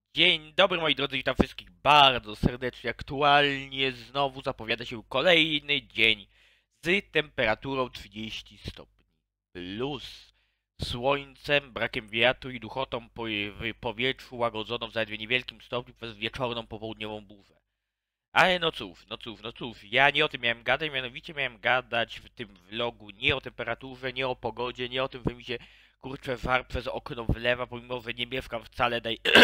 Dzień dobry moi drodzy, witam wszystkich bardzo serdecznie. Aktualnie znowu zapowiada się kolejny dzień z temperaturą 30 stopni plus słońcem, brakiem wiatru i duchotą w powietrzu łagodzoną w zaledwie niewielkim stopniu przez wieczorną popołudniową burzę. Ale no cóż, ja nie o tym miałem gadać, mianowicie miałem gadać w tym vlogu nie o temperaturze, nie o pogodzie, nie o tym, że mi się kurczę war przez okno wlewa, pomimo że nie mieszkam wcale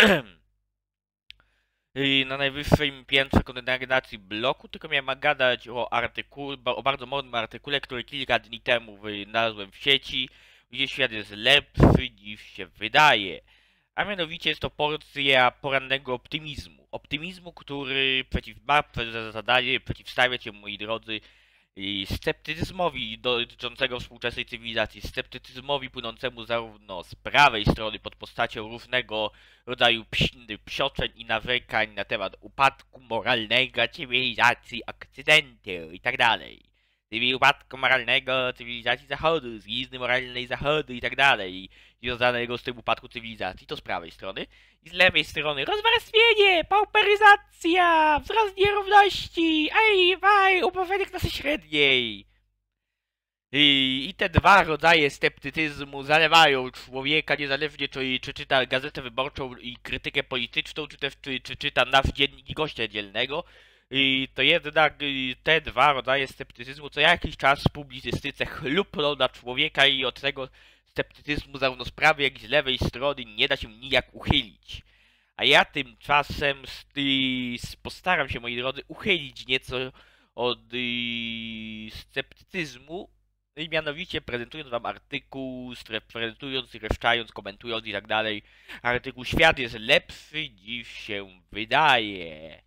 na najwyższym piętrze kondygnacji bloku, tylko miałem gadać o artykule, o bardzo modnym artykule, który kilka dni temu wynalazłem w sieci, gdzie świat jest lepszy niż się wydaje. A mianowicie jest to porcja porannego optymizmu. Optymizmu, który ma za zadanie przeciwstawiać się, moi drodzy, sceptycyzmowi dotyczącego współczesnej cywilizacji, sceptycyzmowi płynącemu zarówno z prawej strony pod postacią różnego rodzaju psioczeń i narzekań na temat upadku moralnego cywilizacji Okcydentu i tak dalej. Upadku moralnego cywilizacji Zachodu, zgizny moralnej Zachodu i tak dalej, związanego z tym upadku cywilizacji, to z prawej strony. I z lewej strony rozwarstwienie, pauperyzacja, wzrost nierówności, ubożenie klasy średniej. I te dwa rodzaje sceptycyzmu zalewają człowieka, niezależnie czy czyta Gazetę Wyborczą i krytykę polityczną, czy też czy czyta nasz dziennik i gościa dzielnego. I to jednak te dwa rodzaje sceptycyzmu co jakiś czas w publicystyce chlupną na człowieka i od tego sceptycyzmu zarówno z prawej, jak i z lewej strony nie da się nijak uchylić. A ja tymczasem postaram się, moi drodzy, uchylić nieco od sceptycyzmu, i mianowicie prezentując wam artykuł, prezentując, streszczając, komentując i tak dalej, artykuł "Świat jest lepszy niż się wydaje".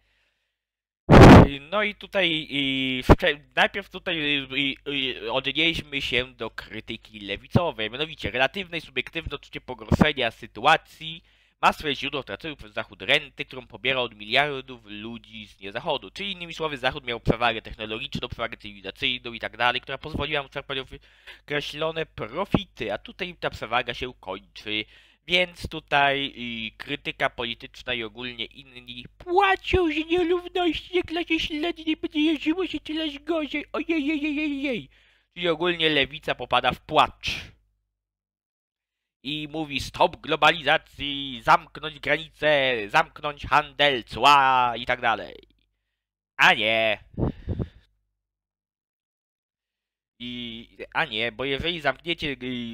No i tutaj najpierw tutaj odnieśmy się do krytyki lewicowej, mianowicie relatywne i subiektywne odczucie pogorszenia sytuacji ma swoje źródło w traceniu przez Zachód renty, którą pobiera od miliardów ludzi z niezachodu. Czyli innymi słowy, Zachód miał przewagę technologiczną, przewagę cywilizacyjną i tak dalej, która pozwoliła mu czerpać określone profity, a tutaj ta przewaga się kończy. Więc tutaj krytyka polityczna i ogólnie inni płaczą, że nierówności na klasie średniej będzie jeździło się tyleż gorzej. Ojej. Czyli ogólnie lewica popada w płacz. I mówi stop globalizacji, zamknąć granice, zamknąć handel, cła i tak dalej. A nie. A nie, bo jeżeli zamkniecie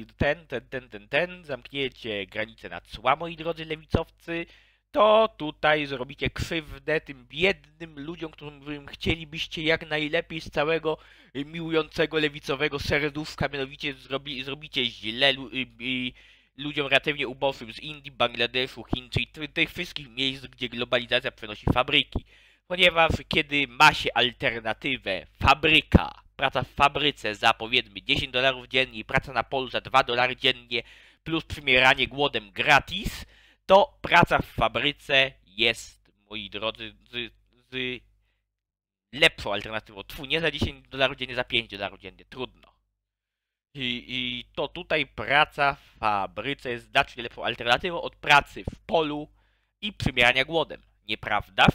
zamkniecie granicę na cła, moi drodzy lewicowcy, to tutaj zrobicie krzywdę tym biednym ludziom, którym chcielibyście jak najlepiej z całego miłującego lewicowego serduszka, mianowicie zrobicie źle ludziom relatywnie ubogłym z Indii, Bangladeszu, Chin, czyli tych wszystkich miejsc, gdzie globalizacja przenosi fabryki. Ponieważ kiedy ma się alternatywę praca w fabryce za powiedzmy $10 dziennie i praca na polu za $2 dziennie plus przymieranie głodem gratis, to praca w fabryce jest, moi drodzy, z lepszą alternatywą. Nie za $10 dziennie, za $5 dziennie. Trudno. I to tutaj praca w fabryce jest znacznie lepszą alternatywą od pracy w polu i przymierania głodem. Nieprawda?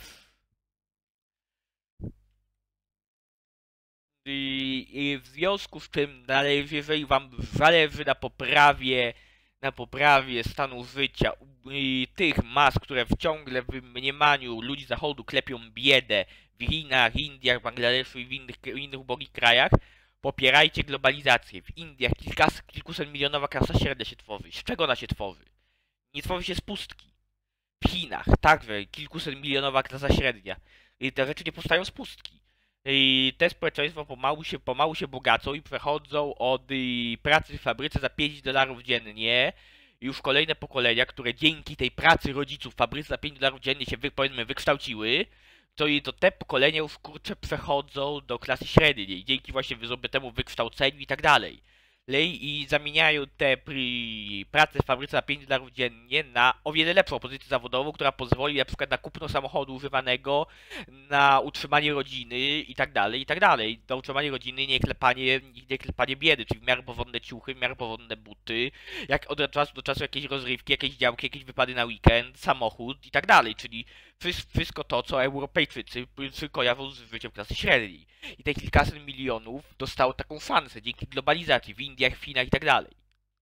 I w związku z czym, jeżeli wam zależy na poprawie stanu życia tych mas, które ciągle w mniemaniu ludzi zachodu klepią biedę w Chinach, Indiach, Bangladeszu i w innych ubogich krajach, popierajcie globalizację. W Indiach kilkuset milionowa klasa średnia się tworzy. Z czego ona się tworzy? Nie tworzy się z pustki. W Chinach także kilkuset milionowa klasa średnia. I te rzeczy nie powstają z pustki. I te społeczeństwa pomału się bogacą i przechodzą od pracy w fabryce za $5 dziennie. Już kolejne pokolenia, które dzięki tej pracy rodziców w fabryce za $5 dziennie się powiedzmy wykształciły, to te pokolenia już kurczę przechodzą do klasy średniej, dzięki właśnie temu wykształceniu i tak dalej. i zamieniają te pracę w fabryce za $5 dziennie na o wiele lepszą pozycję zawodową, która pozwoli na przykład na kupno samochodu używanego, na utrzymanie rodziny i tak dalej, i tak dalej. Na utrzymanie rodziny, nie klepanie biedy, czyli w miarę porządne ciuchy, w miarę porządne buty, jak od czasu do czasu jakieś rozrywki, jakieś działki, jakieś wypady na weekend, samochód i tak dalej, czyli wszystko to, co Europejczycy kojarzą z życiem klasy średniej. I te kilkaset milionów dostało taką szansę dzięki globalizacji w Indiach, w Chinach i tak dalej.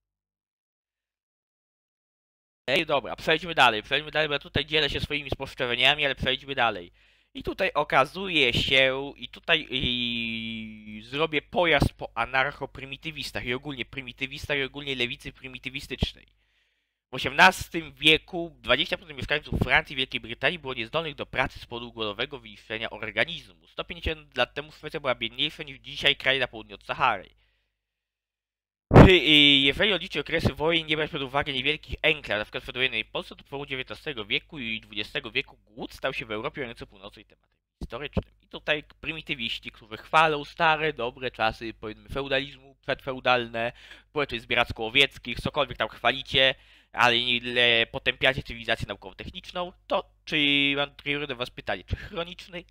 Ej, dobra, przejdźmy dalej, bo ja tutaj dzielę się swoimi spostrzeżeniami, ale przejdźmy dalej. I tutaj okazuje się, zrobię pojazd po anarcho-prymitywistach i ogólnie lewicy prymitywistycznej. W XVIII wieku 20% mieszkańców Francji i Wielkiej Brytanii było niezdolnych do pracy z powodu głodowego wyniszczenia organizmu. 150 lat temu Szwecja była biedniejsza niż dzisiaj kraje na południe od Sahary. Jeżeli odliczyć okresy wojen, nie brać pod uwagę niewielkich enklaw, na przykład w przedwojennej Polsce, to w połowie XIX wieku i XX wieku głód stał się w Europie o nieco północnej tematem historycznym. I tutaj prymitywiści, którzy chwalą stare, dobre czasy, powiedzmy feudalizmu, przedfeudalne, społeczeństw zbieracko-łowieckich, cokolwiek tam chwalicie, ale ile potępiacie cywilizację naukowo-techniczną, to czy mam tutaj do was pytanie, czy chroniczny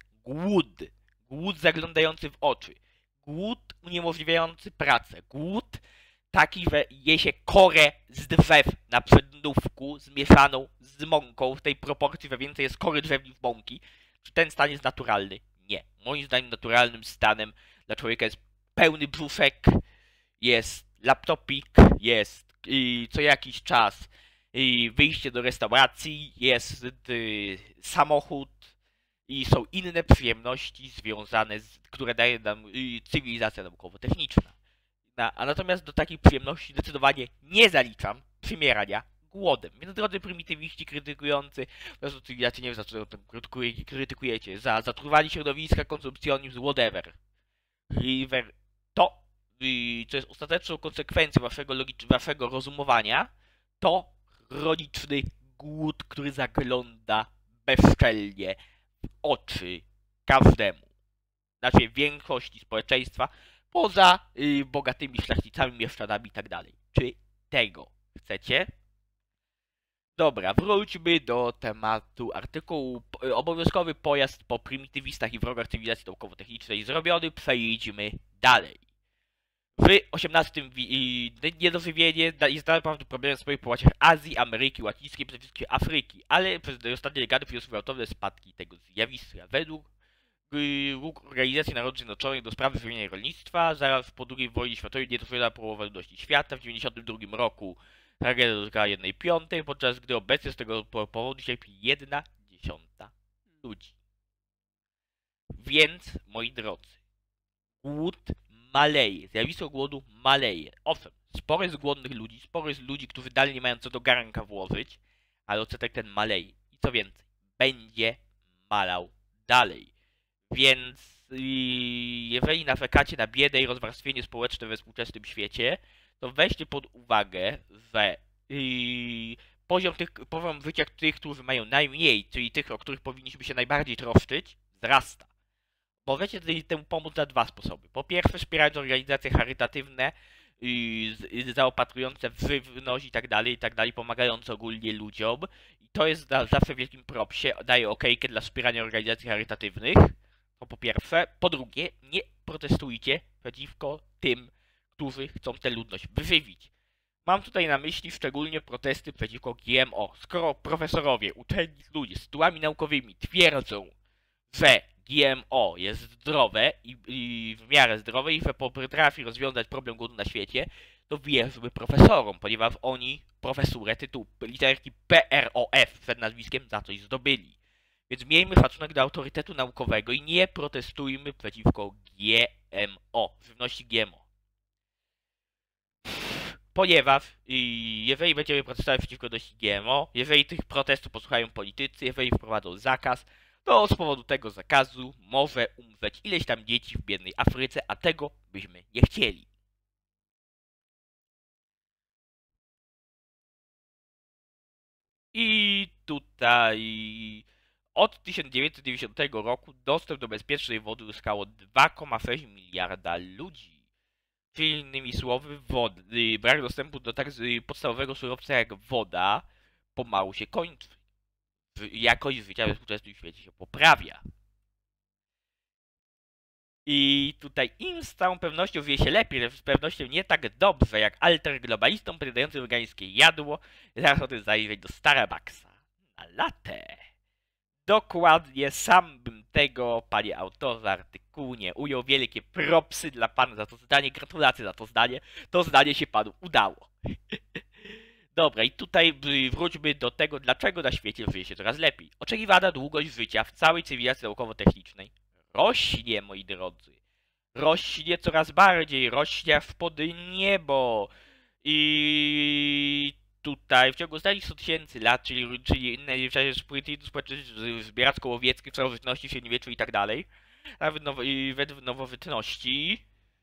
głód zaglądający w oczy, głód uniemożliwiający pracę, głód taki, że je się korę z drzew na przednówku zmieszaną z mąką w tej proporcji, że więcej jest kory drzew niż mąki. Czy ten stan jest naturalny? Nie. Moim zdaniem naturalnym stanem dla człowieka jest pełny brzuszek, jest laptopik, jest co jakiś czas wyjście do restauracji, jest samochód i są inne przyjemności związane które daje nam cywilizacja naukowo-techniczna. A natomiast do takich przyjemności zdecydowanie nie zaliczam przymierania głodem. Więc drodzy prymitywiści krytykujący, po prostu cywilizację nie wiem za co krytykujecie, za zatruwanie środowiska, konsumpcjonizm, whatever. To, co jest ostateczną konsekwencją waszego rozumowania, to chroniczny głód, który zagląda bezczelnie w oczy każdemu. Znaczy większości społeczeństwa, poza bogatymi szlachcicami, mieszczanami i tak dalej. Czy tego chcecie? Dobra, wróćmy do tematu artykułu. Obowiązkowy pojazd po prymitywistach i wrogach cywilizacji naukowo-technicznej zrobiony. Przejdźmy dalej. W XVIII niedożywienie jest naprawdę problemem w swoich połaciach Azji, Ameryki Łacińskiej, przede wszystkim Afryki, ale przez ostatnie dekady przyniosły gwałtowne spadki tego zjawiska. Według Organizacji Narodów Zjednoczonych do spraw żywienia i rolnictwa, zaraz po II wojnie światowej niedożywiona połowa ludności świata. W 1992 roku tragedia dotykała 1/5, podczas gdy obecnie z tego powodu cierpi 1/10 ludzi. Więc, moi drodzy, głód maleje, zjawisko głodu maleje. Owszem, sporo jest głodnych ludzi, sporo jest ludzi, którzy dalej nie mają co do garnka włożyć, ale odsetek ten maleje. I co więcej, będzie malał dalej. Więc jeżeli narzekacie na biedę i rozwarstwienie społeczne we współczesnym świecie, to weźcie pod uwagę, że poziom życia tych, którzy mają najmniej, czyli tych, o których powinniśmy się najbardziej troszczyć, wzrasta. Możecie temu pomóc na dwa sposoby. Po pierwsze, wspierając organizacje charytatywne, zaopatrujące w żywność i tak dalej, pomagające ogólnie ludziom. I to jest zawsze w wielkim propsie, daję okejkę dla wspierania organizacji charytatywnych. To po pierwsze. Po drugie, nie protestujcie przeciwko tym, którzy chcą tę ludność wyżywić. Mam tutaj na myśli szczególnie protesty przeciwko GMO. Skoro profesorowie, uczeni ludzie z tytułami naukowymi twierdzą, że GMO jest zdrowe i w miarę zdrowe i że potrafi rozwiązać problem głodu na świecie, to wierzmy profesorom, ponieważ oni profesurę, tytuł literki PROF przed nazwiskiem za coś zdobyli. Więc miejmy szacunek do autorytetu naukowego i nie protestujmy przeciwko GMO, żywności GMO. Ponieważ jeżeli będziemy protestować przeciwko żywności GMO, jeżeli tych protestów posłuchają politycy, jeżeli wprowadzą zakaz, to z powodu tego zakazu może umrzeć ileś tam dzieci w biednej Afryce, a tego byśmy nie chcieli. I tutaj od 1990 roku dostęp do bezpiecznej wody uzyskało 2,6 miliarda ludzi. Czyli innymi słowy, brak dostępu do tak podstawowego surowca jak woda pomału się kończy. Jakość życia we współczesnym świecie się poprawia. I tutaj im z całą pewnością wie się lepiej, ale z pewnością nie tak dobrze jak alterglobalistom predającym wegańskie jadło. Zaraz o tym zajrzeć do Starbucksa. Na latę. Dokładnie, sam bym tego, panie autorze artykułu, nie ujął. Wielkie propsy dla pana za to zdanie, gratulacje za to zdanie. To zdanie się panu udało. Dobra, i tutaj wróćmy do tego, dlaczego na świecie żyje się coraz lepiej. Oczekiwana długość życia w całej cywilizacji naukowo-technicznej rośnie, moi drodzy. Rośnie coraz bardziej, rośnie w pod niebo. I tutaj w ciągu ostatnich 100 tysięcy lat, czyli w czasie zbieracko-łowieckiej, starożytności, średniowieczu i tak dalej, nawet według nowożytności,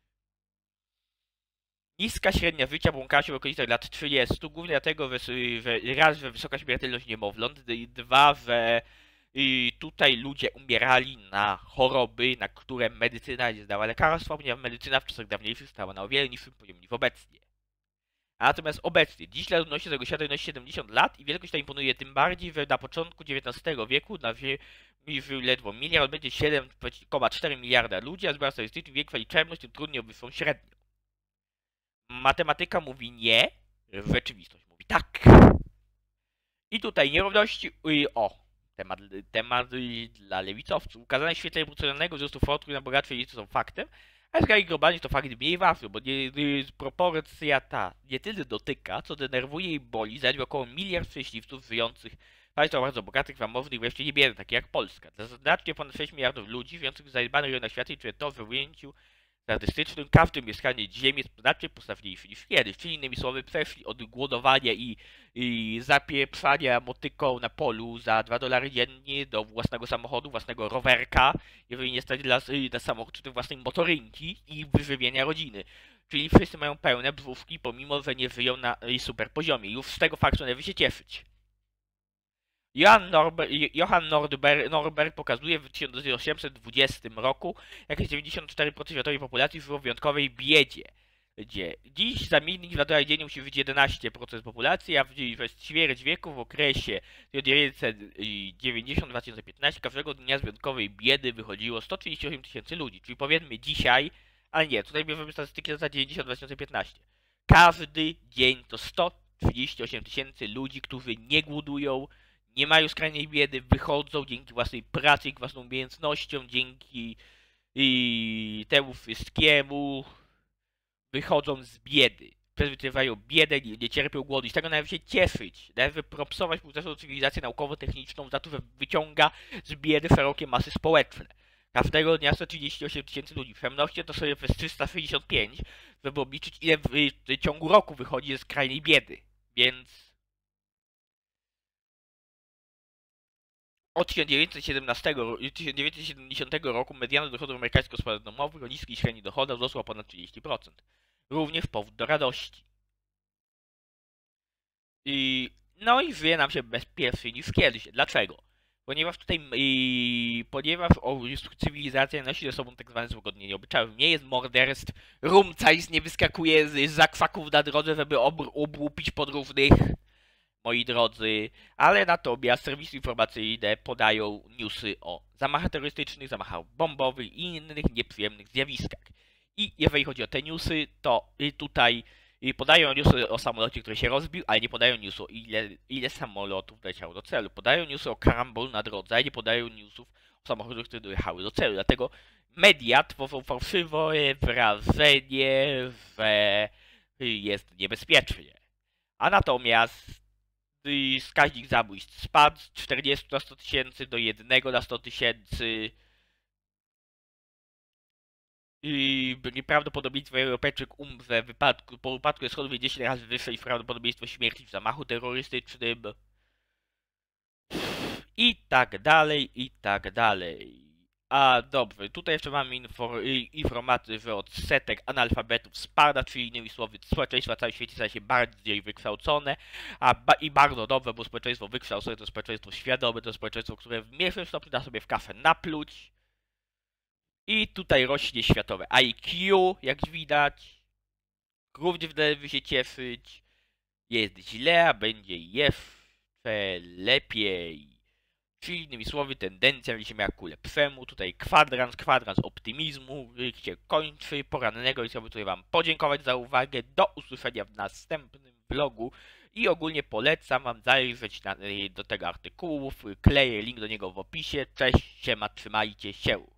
niska średnia życia błąkała się w okolicach lat 30, głównie dlatego, że raz, że wysoka śmiertelność niemowląt, dwa, że tutaj ludzie umierali na choroby, na które medycyna nie znała lekarstwa, ponieważ medycyna w czasach dawniejszych stała na o wiele niższym poziomie niż obecnie. Natomiast obecnie, dziś dla ludności tego świata wynosi 70 lat i wielkość ta imponuje tym bardziej, że na początku XIX wieku na Ziemi żył ledwo miliard, będzie 7,4 miliarda ludzi, a zbiera statystyczny wiek liczebność, tym trudniej o wyższą średnią. Matematyka mówi nie, rzeczywistość mówi tak. I tutaj nierówności, temat dla lewicowców. Ukazane w świetle ewolucyjnego wzrostu fortun na bogatsze dzieci są faktem, a w skali globalnej to fakt mniej ważny, bo proporcja ta nie tyle dotyka, co denerwuje i boli zaledwie około 1 miliard szczęśliwców żyjących w państwach bardzo bogatych, zamożnych, wreszcie niebiednych, takich jak Polska. Znacznie ponad 6 miliardów ludzi żyjących w zaniedbanych rejonach świata i to w ujęciu statystycznym każdy mieszkaniec Ziemi jest znacznie postawniejszy niż kiedyś. Czyli innymi słowy przeszli od głodowania i zapieprzania motyką na polu za $2 dziennie do własnego samochodu, własnego rowerka, jeżeli nie stać na samochód czy własnej motorynki i wyżywienia rodziny. Czyli wszyscy mają pełne brzuszki, pomimo że nie żyją na super poziomie. Już z tego faktu należy się cieszyć. Johann Norberg pokazuje w 1820 roku, jak 94% światowej populacji żyło w wyjątkowej biedzie. Dziś za mniej niż $2 dziennie musi być 11% populacji, a w ćwierć wieku w okresie 1990-2015 każdego dnia z wyjątkowej biedy wychodziło 138 tysięcy ludzi. Czyli powiedzmy dzisiaj, ale nie, tutaj bierzemy statystyki za 90-2015. Każdy dzień to 138 tysięcy ludzi, którzy nie głodują, nie mają skrajnej biedy, wychodzą dzięki własnej pracy, własną umiejętnościom, dzięki temu wszystkiemu wychodzą z biedy. Przezwyciężają biedę, nie cierpią głodu i z tego należy się cieszyć. Należy propsować współczesną cywilizację naukowo-techniczną za to, że wyciąga z biedy szerokie masy społeczne. Każdego dnia 138 tysięcy ludzi. W pewności to sobie przez 365, żeby obliczyć, ile w ciągu roku wychodzi ze skrajnej biedy. Więc od 1970 roku mediana dochodów amerykańskich gospodarstw domowych o niskiej średniej dochodach wzrosła o ponad 30%. Również powód do radości. No i żyje nam się bezpieczniej niż kiedyś. Dlaczego? Ponieważ cywilizacja nosi ze sobą tak zwane złagodnienie obyczajów. Nie jest morderstw, rumcajs nie wyskakuje z zakwaków na drodze, żeby obłupić podróżnych, moi drodzy, ale natomiast serwisy informacyjne podają newsy o zamachach terrorystycznych, zamachach bombowych i innych nieprzyjemnych zjawiskach. I jeżeli chodzi o te newsy, to tutaj podają newsy o samolocie, który się rozbił, ale nie podają newsu, ile samolotów leciało do celu. Podają newsy o karambolu na drodze, ale nie podają newsów o samochodach, które dojechały do celu. Dlatego media tworzą fałszywe wrażenie, że jest niebezpiecznie. A natomiast wskaźnik zabójstw spadł z 40 na 100 tysięcy do 1 na 100 tysięcy. Prawdopodobieństwo Europejczyk umrze po upadku schodów jest 10 razy wyższe niż prawdopodobieństwo śmierci w zamachu terrorystycznym. I tak dalej, i tak dalej. A dobrze, tutaj jeszcze mamy informację, że odsetek analfabetów spada, czyli innymi słowy społeczeństwo na całym świecie staje się bardziej wykształcone, i bardzo dobrze, bo społeczeństwo wykształcone to społeczeństwo świadome, to społeczeństwo, które w mniejszym stopniu da sobie w kafę napluć. I tutaj rośnie światowe IQ, jak widać. również należy się cieszyć. Jest źle, a będzie jeszcze lepiej. Czyli innymi słowy, tendencja będzie się miała ku lepszemu. Tutaj kwadrans optymizmu się kończy porannego i chciałbym tutaj wam podziękować za uwagę. Do usłyszenia w następnym vlogu i ogólnie polecam wam zajrzeć do tego artykułu. Kleję link do niego w opisie. Cześć, siema, trzymajcie się.